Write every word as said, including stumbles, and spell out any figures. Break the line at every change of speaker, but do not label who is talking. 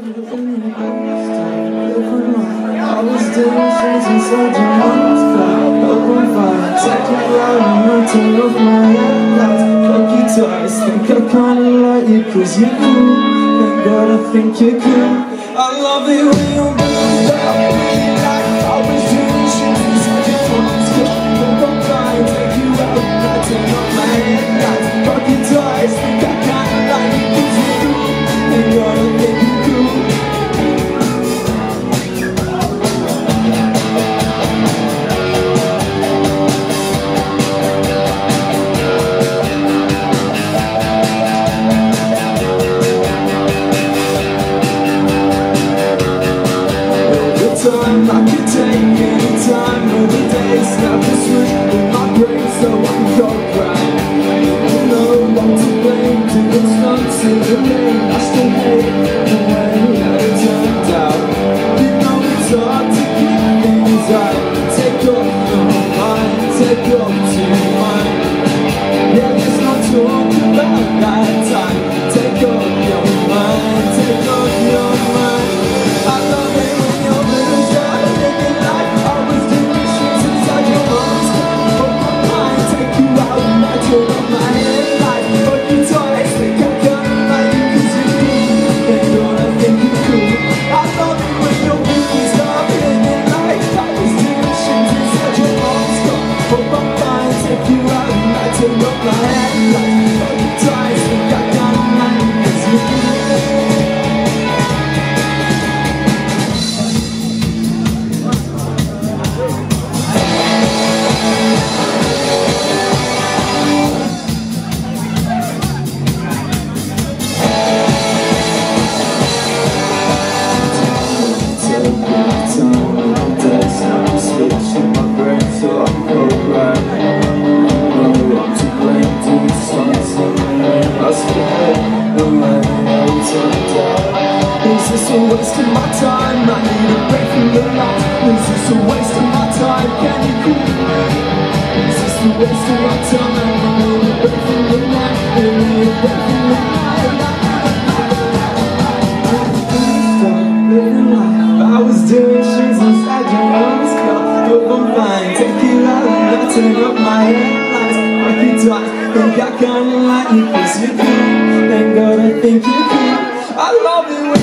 was doing things inside your mind's cloud. Open fire, take it out and I turn off my headlights. Fuck you twice, think I kinda like you cause you're cool. Thank God I think you're cool. I love it when you're blue, but I really like I was doing shit inside your mind's cloud. Open fire, take you out and I turn off my headlights. Fuck you twice, think I kinda like you cause you're cool. Thank God I think you're cool. Time I could take any time of the day. Snap the switch in my brain so I can go right. You know I'm to blame to the stunts in the pain. I still hate the way that it turned out. You know it's hard to keep things right. Take off your mind, take off to mine. Yeah, there's no talk about that time. Take off your mind, take off your mind. I love it when you're Is this a waste of my time? I need a break from the light. Is this a waste of my time? Can you cool me? Is this a waste of my time? I need a break from the light. I need a break from the light. Living life, I was doing shit inside your mom's car. Hope I'm fine, take you out and I turn up my headlights. Fuck you twice, think I kinda like you cause you're cool. Thank God I think you're cool. I love it when